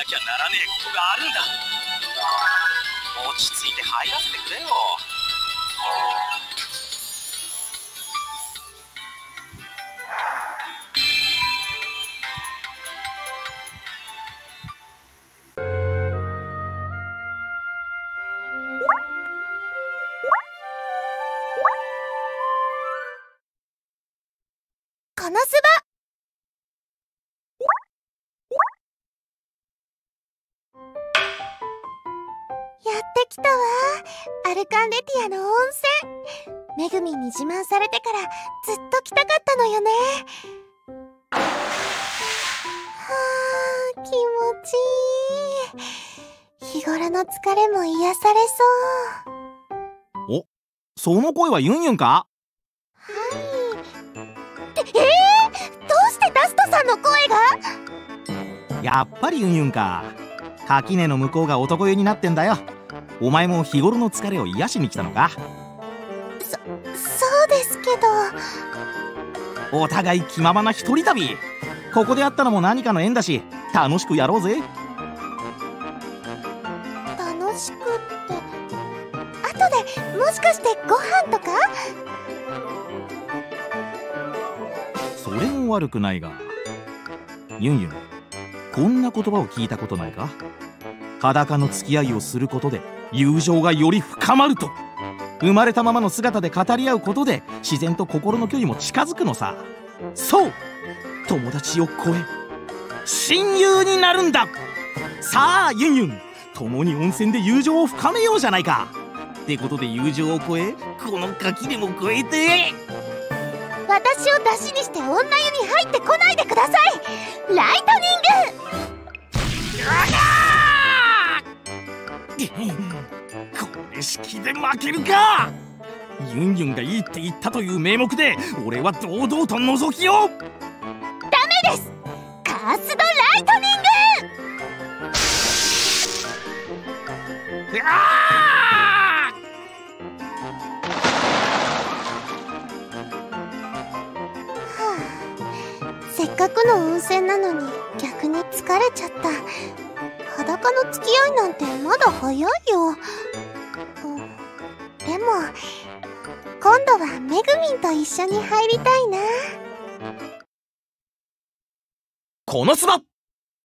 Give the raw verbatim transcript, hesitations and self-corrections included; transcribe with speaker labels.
Speaker 1: なきゃならねえことがあるんだ。落ち着いて入らせてくれよ。
Speaker 2: このすばやってきたわ。アルカンレティアの温泉。めぐみんに自慢されてからずっと来たかったのよね。はあ、気持ちいい。日頃の疲れも癒され
Speaker 3: そう。お、その声はユンユンか？
Speaker 2: はい。って、えー、どうしてダストさんの声が？
Speaker 3: やっぱりユンユンか。垣根の向こうが男湯になってんだよ。お前も日頃の疲れを癒しに来たのか？
Speaker 2: そ、そうですけど。
Speaker 3: お互い気ままな一人旅。ここで会ったのも何かの縁だし、楽しくやろうぜ。
Speaker 2: 楽しくって、後でもしかしてご飯とか？
Speaker 3: それも悪くないが、ユンユン、こんな言葉を聞いたことないか？裸の付き合いをすることで友情がより深まると。生まれたままの姿で語り合うことで自然と心の距離も近づくのさ。そう、友達を超え親友になるんだ。さあユンユン、共に温泉で友情を深めようじゃないか。ってことで友情を超え、この垣根も越えて、
Speaker 2: 私を出しにして女湯に入ってこないでください。ライトニング。
Speaker 3: これ式で負けるか。ユンユンがいいって言ったという名目で俺は堂々と覗きを。
Speaker 2: ダメです。カースドライトニング。
Speaker 3: うわ
Speaker 2: はあ、せっかくの温泉なのに逆に疲れちゃった。裸の付き合いなんてまだ早いよ。うん、でも今度はめぐみんと一緒に入りたいな。
Speaker 3: このスバ